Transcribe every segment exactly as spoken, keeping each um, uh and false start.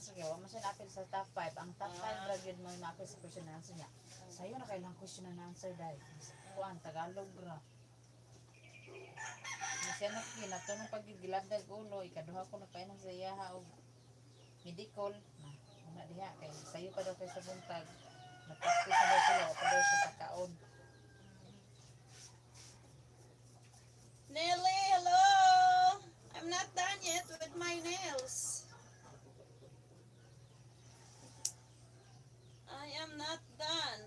answer kaya wala siya napil sa top five. Ang top five Ah. ra gyud mo napil sa question and answer niya. Sayo na kailang question and answer dai. Kuan Tagalog ra. Siya na kinatunong pagigilabdag ulo ikaduha ko nagpainom sa iya ha og medical na una diha kay sayo pa daw kay sa buntag. Nagpractice na daw sila o pa daw siya pagkaon. Nelly, hello! I'm not done yet with my nails. I am not done.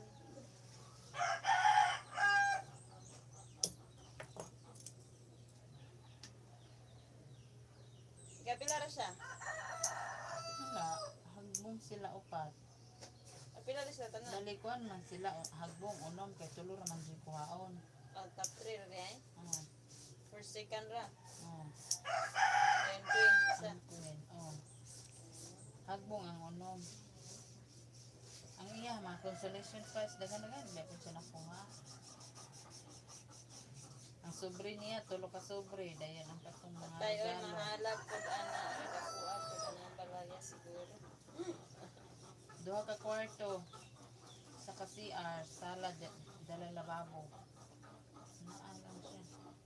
Kapila ra siya? Wala, hagbong sila upat. Kapila ra siya tanan? Dalikuan man sila hagbong unom kay tulo ra man si kuhaon. Oh, top three ra eh. Oh, First, second ra. oh. Then queen. Isa. Ang queen, oh. Hagbong ang unom. Ang iya mga consolation prize dagan-dagan ba kun siya nakuha. Ang sobre niya tulo ka sobre dayon ang katong mga Tayo ay regalo. mahalag pag ana. Nakuha pag anang balaya siguro. Duha ka kwarto sa ka C R, sala, da- dala lababo. Naalang siya.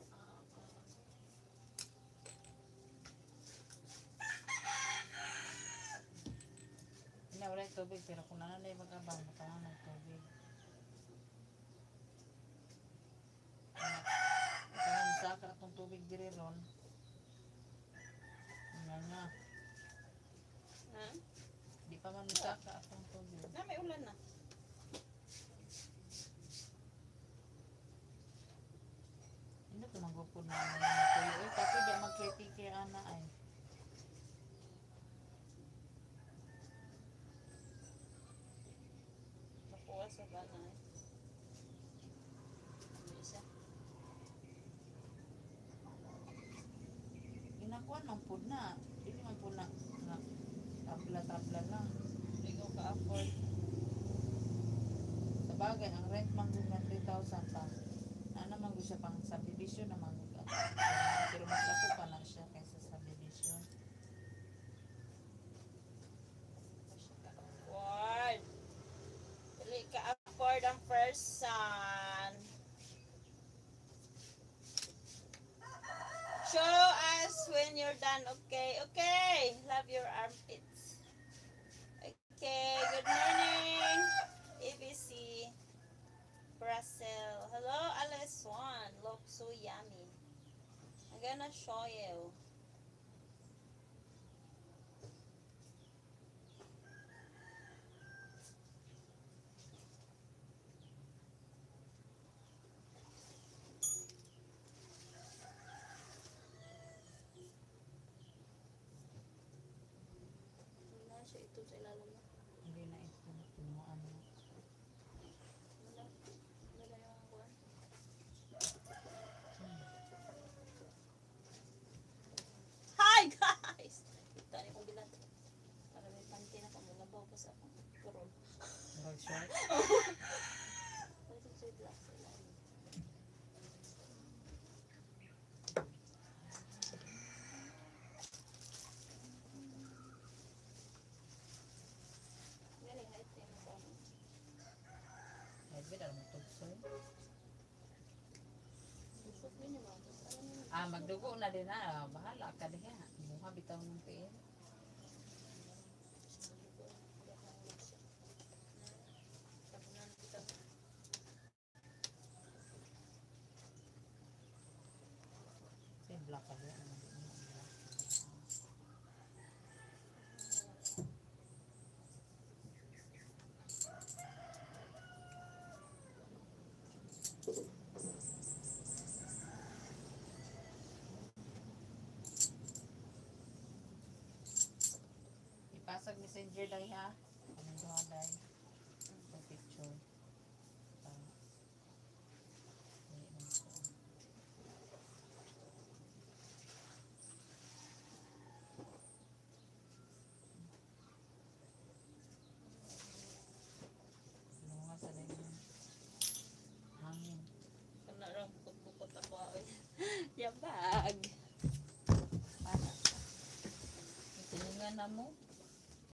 Hindi wala yung tubig pero kung nanay mag-abang, makalang ng tubig. Kaya saka atong tubig diri ron. Nga nga, Ha? di pa man saka atong tubig. Na, may ulan na. Hindi ko magupod na na yung tuyo. Eh, kasi di magkritike ana ay. Nakuha sa banay. Ano isa? Ginakuha ng food na. Hindi man po na, na tabla-tabla lang. Hindi ko ka-afford. Sa bagay, ang rent man doon na three thousand pa. Na naman ko siya pang subdivision naman ko. Pero mas lako pa na siya kaysa subdivision. Afford. Dili ka-afford ang first son. Show us when you're done. Okay, okay. Love your armpits. Okay, good morning. A B C. Brazil. Hello, Alice Swan. Look so yummy. I'm gonna show you. Wala siya ito sa ilalim na. Hindi na ito. Tumuan mo. Wala. Wala yung buwan. Hi guys! Ito na kong bilat. Para may panty na kamo. Nabaw pa sa akong purol. Bag short. Wala sa suy black sa ilalim. Galing, height na yung ano. Ay, bida mo tugsoy. Usok din yung mga. Tapos alam mo. Ah, magdugo na din na. Bahala ka diha. Buha bitaw ng tiil. Say black ka diha. Ipasag messenger dai ha. Anong duha dai? Sa picture. Ah. Ay, ano ko. Luha sa dai ng hangin. Kana raw bukot-bukot ako ay. Yabag. Para. Itilingan na mo.